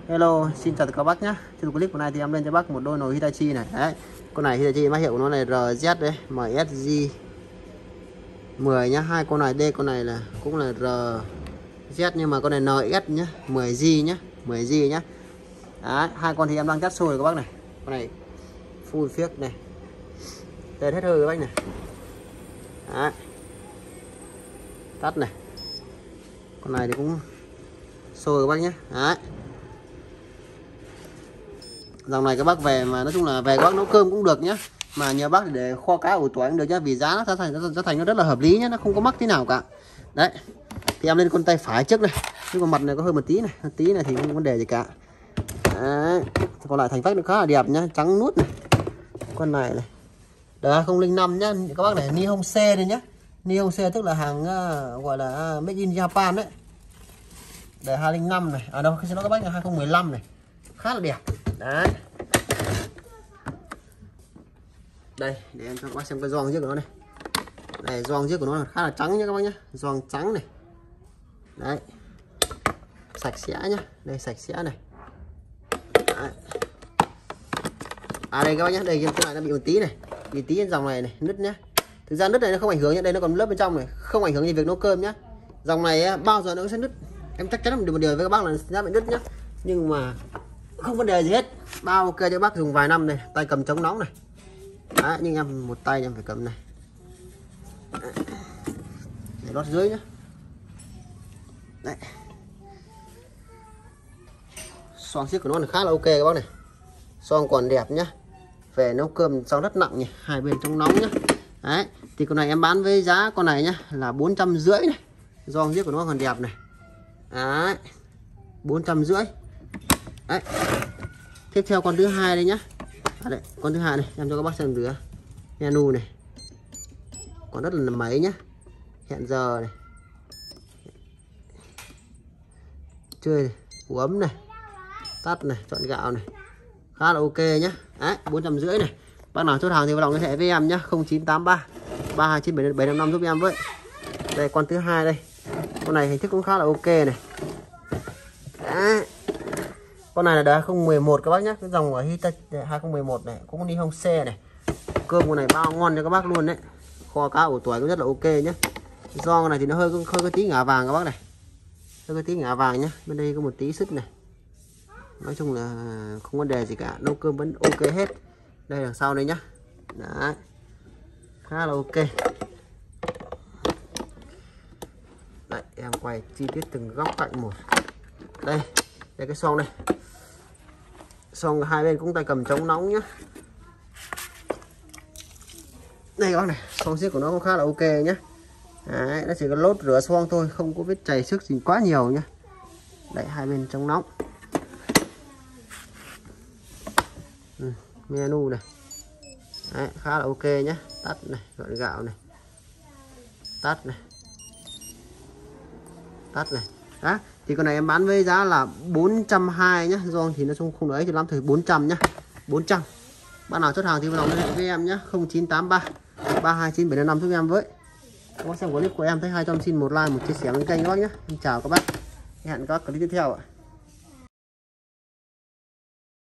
Hello, xin chào tất cả các bác nhé. Trong clip của này thì em lên cho bác một đôi nồi Hitachi này. Đấy, con này Hitachi mã hiệu của nó là RZ đấy, MSG 10 nhá. Hai con này D, con này là cũng là RZ nhưng mà con này NS nhá, 10G nhá, 10G nhá. Đấy, hai con thì em đang cắt xôi các bác này. Con này full phiếc này. Tết hết hơi các bác này. Đấy. Tắt này. Con này thì cũng xôi các bác nhé. Đấy. Dòng này các bác về mà nói chung là về các bác nấu cơm cũng được nhá, mà nhờ bác để kho cá ủ tỏi cũng được nhá, vì giá nó giá thành nó rất là hợp lý nhá, nó không có mắc thế nào cả. Đấy thì em lên con tay phải trước này, nhưng còn mặt này có hơi một tí này thì không có vấn đề gì cả. Đấy. Còn lại thành phách nó khá là đẹp nhá, trắng nút này. Con này này đời 2005 nhá các bác này, Nihon C đây nhá, Nihon C tức là hàng gọi là made in Japan đấy, đời 2005 này, à đâu xin lỗi các bác là 2015 này, khá là đẹp. Đấy. Đây để em cho các bác xem cái gioăng trước của nó này. Này gioăng trước của nó là khá là trắng nhá các bác nhá, gioăng trắng này. Đấy. Sạch sẽ nhá, đây sạch sẽ này. Đấy. À đây các bác nhá, đây cái này nó bị một tí này, bị tí trên dòng này nứt nhá. Thực ra nứt này nó không ảnh hưởng nhá, đây nó còn lớp bên trong này, không ảnh hưởng gì việc nấu cơm nhá. Dòng này bao giờ nó cũng sẽ nứt. Em chắc chắn một điều với các bác là sẽ bị nứt nhá. Nhưng mà không vấn đề gì hết, bao ok cho bác dùng vài năm này, tay cầm chống nóng này. Đấy, nhưng em một tay em phải cầm này. Đấy. Để lót dưới nhá. Đấy. Xoong xiếc của nó là khá là ok các bác này, xoong còn đẹp nhá, về nấu cơm xoong rất nặng nhỉ, hai bên chống nóng nhá. Đấy thì con này em bán với giá con này nhá là 450 này, xoong xiếc của nó còn đẹp này. Đấy 450. Đấy. Tiếp theo con thứ hai đây nhá. À đây, con thứ hai này em cho các bác xem rửa menu này, còn rất là mấy nhá, hẹn giờ này, chơi này, củ ấm này, tắt này, chọn gạo này, khá là ok nhá. Đấy 450 này. Bác nào chốt hàng thì vào lòng liên hệ với em nhá, 0983 329 755 giúp em với. Đây con thứ hai đây, con này hình thức cũng khá là ok này. Đấy. Con này là đời 2011 các bác nhé, cái dòng ở Hitachi 2011 này, cũng đi hông C này. Cơm con này bao ngon cho các bác luôn đấy, kho cá ủ tỏi cũng rất là ok nhé. Do con này thì nó hơi có tí ngả vàng các bác này, hơi có tí ngả vàng nhé. Bên đây có một tí sứt này, nói chung là không vấn đề gì cả, nấu cơm vẫn ok hết. Đây đằng sau đây nhá. Đấy khá là ok. Đấy em quay chi tiết từng góc cạnh một. Đây đây cái xoong này, xoong hai bên cũng tay cầm chống nóng nhá. Đây các bác này, xoong xiếc của nó cũng khá là ok nhá. Đấy, nó chỉ có lốt rửa xoong thôi, không có vết chảy xước gì quá nhiều nhá. Đấy hai bên chống nóng. Menu này. Đấy, khá là ok nhá. Tắt này, gọn gạo này, tắt này, tắt này. Đó thì con này em bán với giá là 420 nhá, gioăng thì nó không ấy cho lắm thì 400 nhá, 400. Bạn nào chốt hàng thì vào lòng liên hệ với em nhá, 0983 329 755 giúp em với. Các bác xem clip của em thấy hay cho em xin một like, một chia sẻ bên kênh các bác nhé. Em chào các bác, hẹn các clip tiếp theo ạ.